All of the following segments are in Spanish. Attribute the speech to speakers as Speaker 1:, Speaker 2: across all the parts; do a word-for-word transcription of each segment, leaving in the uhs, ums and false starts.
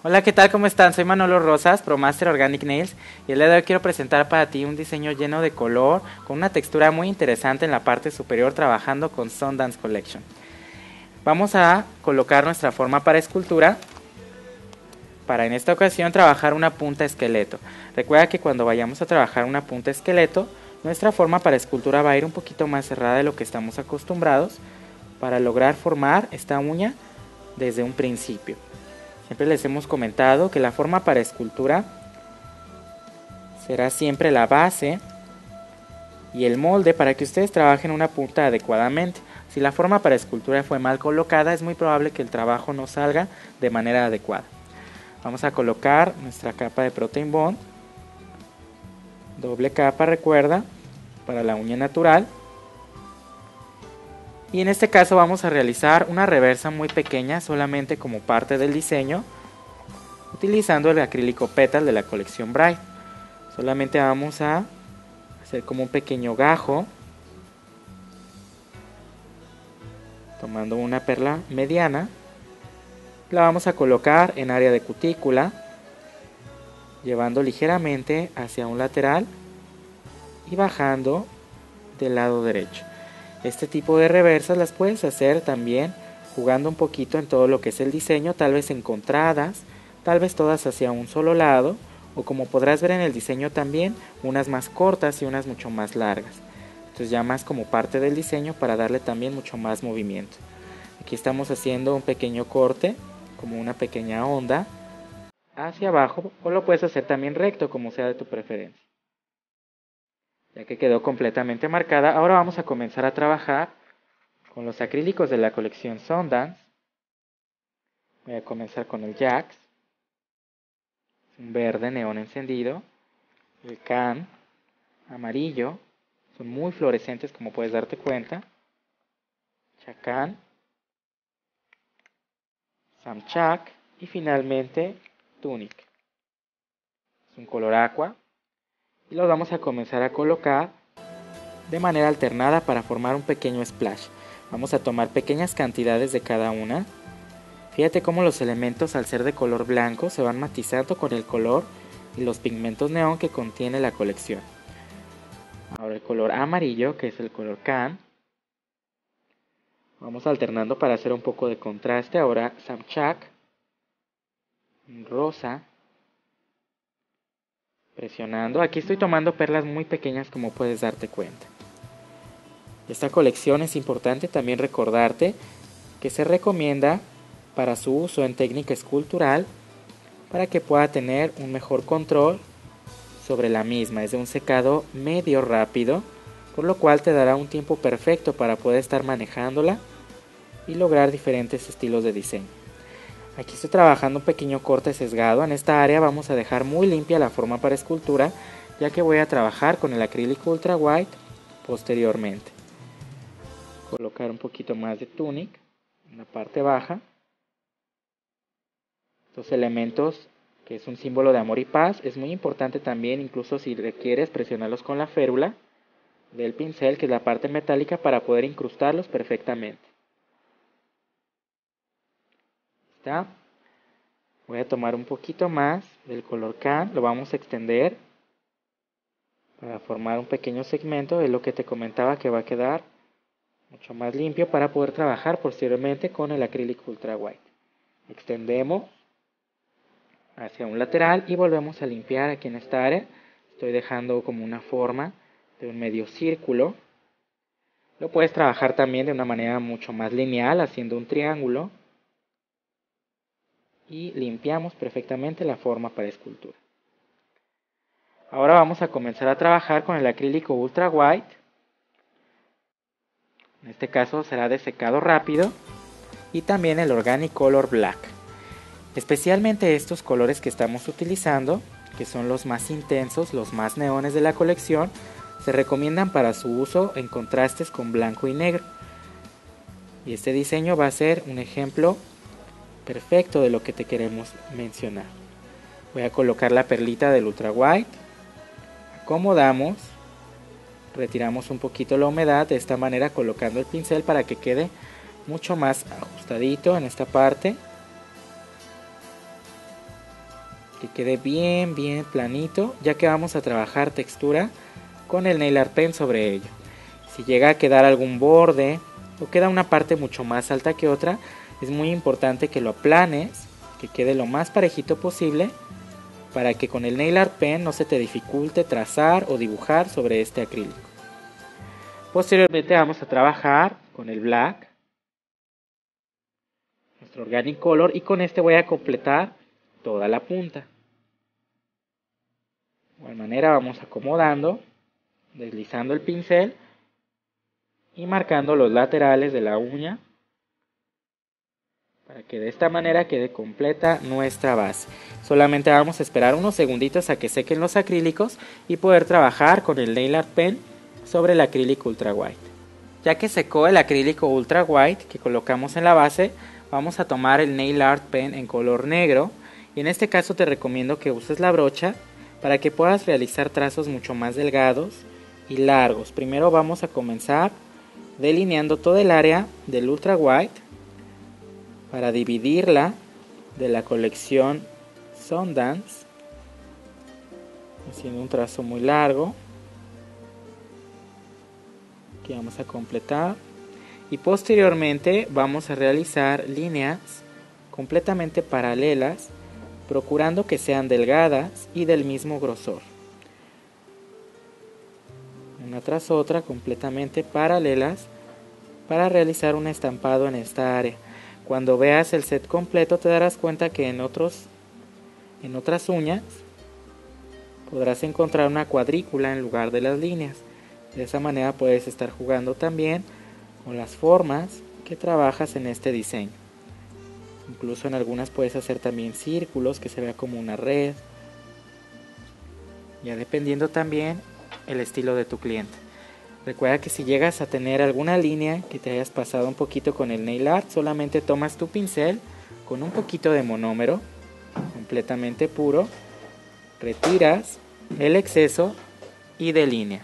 Speaker 1: Hola, ¿qué tal? ¿Cómo están? Soy Manolo Rosas, ProMaster Organic Nails, y el día de hoy quiero presentar para ti un diseño lleno de color, con una textura muy interesante en la parte superior, trabajando con Sundance Collection. Vamos a colocar nuestra forma para escultura, para en esta ocasión trabajar una punta esqueleto. Recuerda que cuando vayamos a trabajar una punta esqueleto, nuestra forma para escultura va a ir un poquito más cerrada de lo que estamos acostumbrados, para lograr formar esta uña desde un principio. Siempre les hemos comentado que la forma para escultura será siempre la base y el molde para que ustedes trabajen una punta adecuadamente. Si la forma para escultura fue mal colocada, es muy probable que el trabajo no salga de manera adecuada. Vamos a colocar nuestra capa de Protein Bond, doble capa, recuerda, para la uña natural. Y en este caso vamos a realizar una reversa muy pequeña, solamente como parte del diseño, utilizando el acrílico Petal de la colección Bright. Solamente vamos a hacer como un pequeño gajo, tomando una perla mediana, la vamos a colocar en área de cutícula, llevando ligeramente hacia un lateral y bajando del lado derecho. Este tipo de reversas las puedes hacer también jugando un poquito en todo lo que es el diseño, tal vez encontradas, tal vez todas hacia un solo lado, o como podrás ver en el diseño también, unas más cortas y unas mucho más largas. Entonces ya más como parte del diseño para darle también mucho más movimiento. Aquí estamos haciendo un pequeño corte, como una pequeña onda, hacia abajo, o lo puedes hacer también recto, como sea de tu preferencia. Ya que quedó completamente marcada, ahora vamos a comenzar a trabajar con los acrílicos de la colección Sundance. Voy a comenzar con el Jax, un verde neón encendido, el Can, amarillo, son muy fluorescentes como puedes darte cuenta, Chacan, Samchak y finalmente Tunic. Es un color aqua. Y los vamos a comenzar a colocar de manera alternada para formar un pequeño splash. Vamos a tomar pequeñas cantidades de cada una. Fíjate cómo los elementos, al ser de color blanco, se van matizando con el color y los pigmentos neón que contiene la colección. Ahora el color amarillo, que es el color Can. Vamos alternando para hacer un poco de contraste. Ahora Samchak, rosa. Presionando, aquí estoy tomando perlas muy pequeñas como puedes darte cuenta. Esta colección es importante también recordarte que se recomienda para su uso en técnica escultural para que pueda tener un mejor control sobre la misma. Es de un secado medio rápido, por lo cual te dará un tiempo perfecto para poder estar manejándola y lograr diferentes estilos de diseño. Aquí estoy trabajando un pequeño corte sesgado. En esta área vamos a dejar muy limpia la forma para escultura, ya que voy a trabajar con el acrílico ultra white posteriormente. Colocar un poquito más de Tunic en la parte baja. Estos elementos, que es un símbolo de amor y paz, es muy importante también, incluso si requieres, presionarlos con la férula del pincel, que es la parte metálica, para poder incrustarlos perfectamente. ¿Está? Voy a tomar un poquito más del color Can, lo vamos a extender para formar un pequeño segmento. Es lo que te comentaba, que va a quedar mucho más limpio para poder trabajar posteriormente con el acrílico ultra white. Extendemos hacia un lateral y volvemos a limpiar aquí en esta área. Estoy dejando como una forma de un medio círculo. Lo puedes trabajar también de una manera mucho más lineal, haciendo un triángulo. Y limpiamos perfectamente la forma para escultura. Ahora vamos a comenzar a trabajar con el acrílico ultra white. En este caso será de secado rápido. Y también el Organic Color Black. Especialmente estos colores que estamos utilizando, que son los más intensos, los más neones de la colección, se recomiendan para su uso en contrastes con blanco y negro. Y este diseño va a ser un ejemplo perfecto de lo que te queremos mencionar. Voy a colocar la perlita del ultra white, acomodamos, retiramos un poquito la humedad, de esta manera colocando el pincel para que quede mucho más ajustadito en esta parte. que quede bien bien planito, ya que vamos a trabajar textura con el nail art pen sobre ello. Si llega a quedar algún borde o queda una parte mucho más alta que otra, es muy importante que lo aplanes, que quede lo más parejito posible, para que con el nail art pen no se te dificulte trazar o dibujar sobre este acrílico. Posteriormente vamos a trabajar con el black, nuestro organic color, y con este voy a completar toda la punta. De igual manera vamos acomodando, deslizando el pincel y marcando los laterales de la uña para que de esta manera quede completa nuestra base. Solamente vamos a esperar unos segunditos a que sequen los acrílicos y poder trabajar con el nail art pen sobre el acrílico ultra white. Ya que secó el acrílico ultra white que colocamos en la base, vamos a tomar el nail art pen en color negro, y en este caso te recomiendo que uses la brocha para que puedas realizar trazos mucho más delgados y largos. Primero vamos a comenzar delineando todo el área del ultra white para dividirla de la colección Sundance, haciendo un trazo muy largo. Aquí vamos a completar y posteriormente vamos a realizar líneas completamente paralelas, procurando que sean delgadas y del mismo grosor, una tras otra completamente paralelas, para realizar un estampado en esta área. Cuando veas el set completo te darás cuenta que en otros en otras uñas podrás encontrar una cuadrícula en lugar de las líneas. De esa manera puedes estar jugando también con las formas que trabajas en este diseño. Incluso en algunas puedes hacer también círculos, que se vea como una red, ya dependiendo también el estilo de tu cliente. Recuerda que si llegas a tener alguna línea que te hayas pasado un poquito con el nail art, solamente tomas tu pincel con un poquito de monómero completamente puro, retiras el exceso y delineas.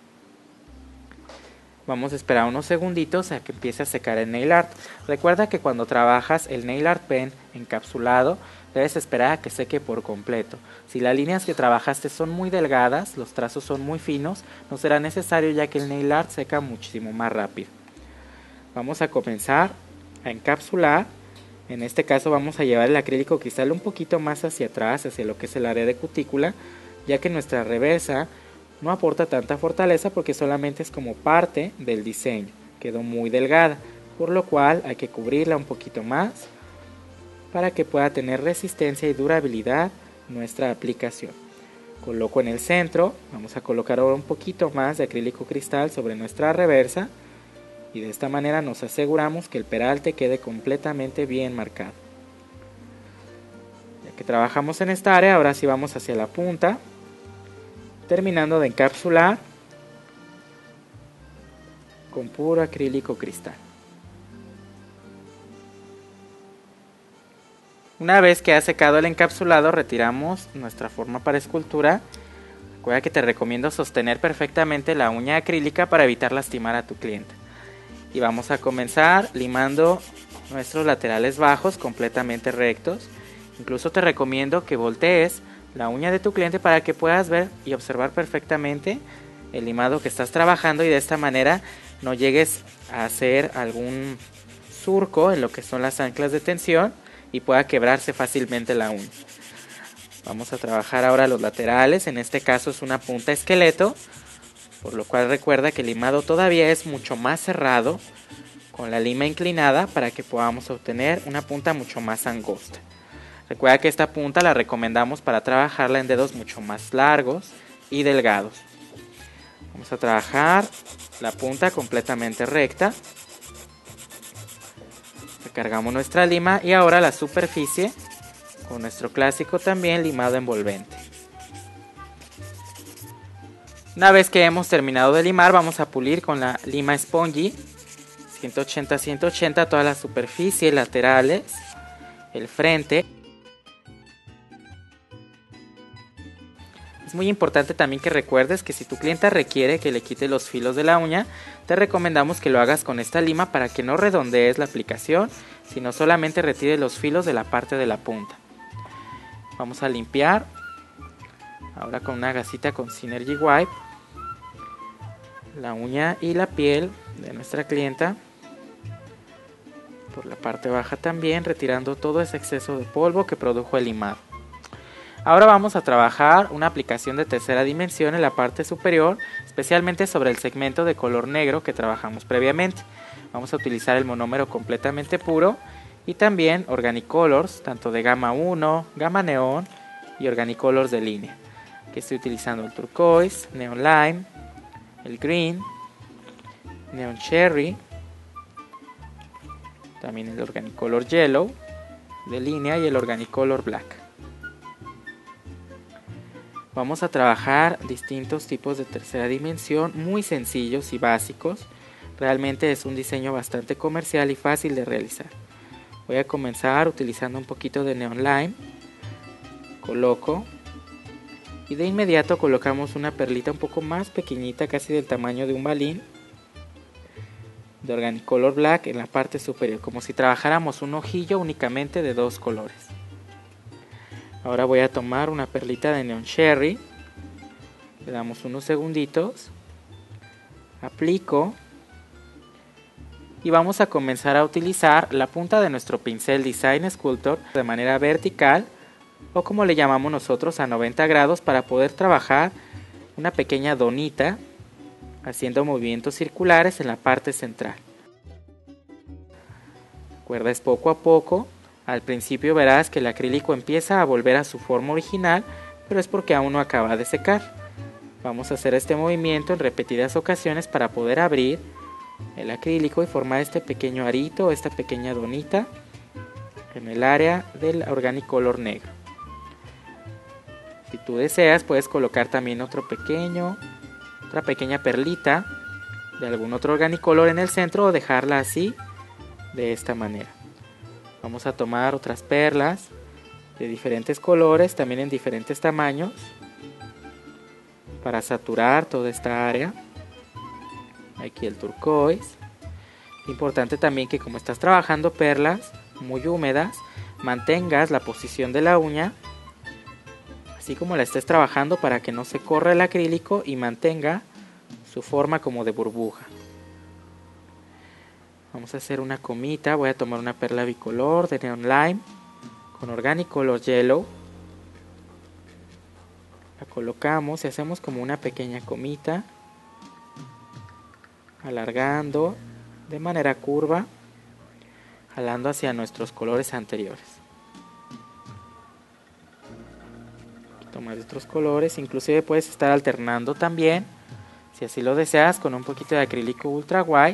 Speaker 1: Vamos a esperar unos segunditos a que empiece a secar el nail art. Recuerda que cuando trabajas el nail art pen encapsulado, debes esperar a que seque por completo. Si las líneas que trabajaste son muy delgadas, los trazos son muy finos, no será necesario, ya que el nail art seca muchísimo más rápido. Vamos a comenzar a encapsular. En este caso vamos a llevar el acrílico cristal un poquito más hacia atrás, hacia lo que es el área de cutícula, ya que nuestra reversa no aporta tanta fortaleza porque solamente es como parte del diseño. Quedó muy delgada, por lo cual hay que cubrirla un poquito más para que pueda tener resistencia y durabilidad nuestra aplicación. Coloco en el centro, vamos a colocar ahora un poquito más de acrílico cristal sobre nuestra reversa, y de esta manera nos aseguramos que el peralte quede completamente bien marcado. Ya que trabajamos en esta área, ahora sí vamos hacia la punta, terminando de encapsular con puro acrílico cristal. Una vez que ha secado el encapsulado, retiramos nuestra forma para escultura. Recuerda que te recomiendo sostener perfectamente la uña acrílica para evitar lastimar a tu cliente. Y vamos a comenzar limando nuestros laterales bajos completamente rectos. Incluso te recomiendo que voltees la uña de tu cliente para que puedas ver y observar perfectamente el limado que estás trabajando, y de esta manera no llegues a hacer algún surco en lo que son las anclas de tensión y pueda quebrarse fácilmente la uña. Vamos a trabajar ahora los laterales. En este caso es una punta esqueleto, por lo cual recuerda que el limado todavía es mucho más cerrado con la lima inclinada para que podamos obtener una punta mucho más angosta. Recuerda que esta punta la recomendamos para trabajarla en dedos mucho más largos y delgados. Vamos a trabajar la punta completamente recta. Recargamos nuestra lima y ahora la superficie con nuestro clásico también limado envolvente. Una vez que hemos terminado de limar, vamos a pulir con la lima spongy ciento ochenta a ciento ochenta toda la superficie, laterales, el frente. Es muy importante también que recuerdes que si tu clienta requiere que le quite los filos de la uña, te recomendamos que lo hagas con esta lima para que no redondees la aplicación, sino solamente retire los filos de la parte de la punta. Vamos a limpiar ahora con una gasita con Synergy Wipe la uña y la piel de nuestra clienta, por la parte baja también, retirando todo ese exceso de polvo que produjo el limado. Ahora vamos a trabajar una aplicación de tercera dimensión en la parte superior, especialmente sobre el segmento de color negro que trabajamos previamente. Vamos a utilizar el monómero completamente puro y también Organicolors, tanto de gama uno, gama neón y Organicolors de línea. Aquí estoy utilizando el turquoise, neon lime, el green, neon cherry, también el Organicolor yellow de línea y el Organicolor black. Vamos a trabajar distintos tipos de tercera dimensión muy sencillos y básicos. Realmente es un diseño bastante comercial y fácil de realizar. Voy a comenzar utilizando un poquito de neon lime. Coloco y de inmediato colocamos una perlita un poco más pequeñita, casi del tamaño de un balín, de Organicolor black en la parte superior, como si trabajáramos un ojillo únicamente de dos colores. Ahora voy a tomar una perlita de neon cherry, le damos unos segunditos, aplico y vamos a comenzar a utilizar la punta de nuestro pincel Design Sculptor de manera vertical, o como le llamamos nosotros, a noventa grados, para poder trabajar una pequeña donita haciendo movimientos circulares en la parte central. Recuerda, es poco a poco. Al principio verás que el acrílico empieza a volver a su forma original, pero es porque aún no acaba de secar. Vamos a hacer este movimiento en repetidas ocasiones para poder abrir el acrílico y formar este pequeño arito, esta pequeña donita en el área del Organicolor negro. Si tú deseas, puedes colocar también otro pequeño, otra pequeña perlita de algún otro Organicolor en el centro, o dejarla así, de esta manera. Vamos a tomar otras perlas de diferentes colores, también en diferentes tamaños, para saturar toda esta área. Aquí el turquoise. Importante también que, como estás trabajando perlas muy húmedas, mantengas la posición de la uña así como la estés trabajando, para que no se corra el acrílico y mantenga su forma como de burbuja. Vamos a hacer una comita. Voy a tomar una perla bicolor de neon lime con Organicolor yellow. La colocamos y hacemos como una pequeña comita, alargando de manera curva, jalando hacia nuestros colores anteriores. Tomar otros colores, inclusive puedes estar alternando también, si así lo deseas, con un poquito de acrílico ultra white,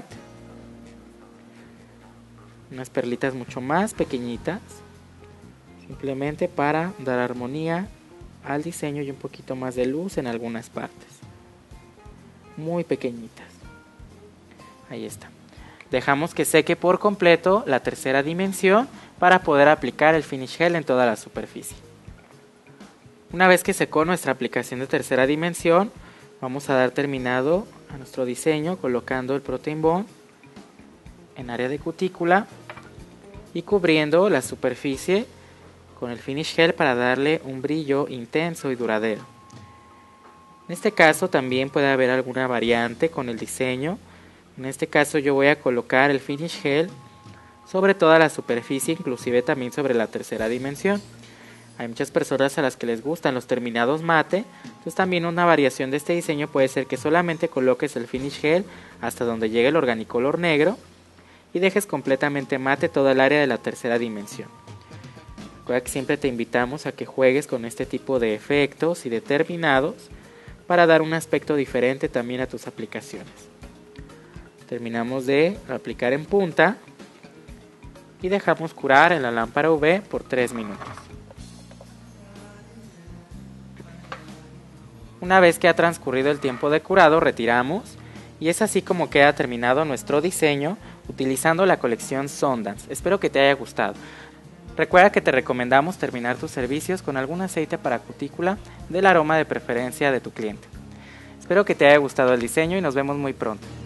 Speaker 1: unas perlitas mucho más pequeñitas, simplemente para dar armonía al diseño y un poquito más de luz en algunas partes, muy pequeñitas. Ahí está. Dejamos que seque por completo la tercera dimensión para poder aplicar el finish gel en toda la superficie. Una vez que secó nuestra aplicación de tercera dimensión, vamos a dar terminado a nuestro diseño colocando el Protein Bond en área de cutícula y cubriendo la superficie con el finish gel para darle un brillo intenso y duradero. En este caso también puede haber alguna variante con el diseño. En este caso yo voy a colocar el finish gel sobre toda la superficie, inclusive también sobre la tercera dimensión. Hay muchas personas a las que les gustan los terminados mate, entonces también una variación de este diseño puede ser que solamente coloques el finish gel hasta donde llegue el Organicolor negro y dejes completamente mate toda el área de la tercera dimensión. Recuerda que siempre te invitamos a que juegues con este tipo de efectos y de terminados para dar un aspecto diferente también a tus aplicaciones. Terminamos de aplicar en punta y dejamos curar en la lámpara U V por tres minutos. Una vez que ha transcurrido el tiempo de curado, retiramos y es así como queda terminado nuestro diseño utilizando la colección Sundance. Espero que te haya gustado. Recuerda que te recomendamos terminar tus servicios con algún aceite para cutícula del aroma de preferencia de tu cliente. Espero que te haya gustado el diseño y nos vemos muy pronto.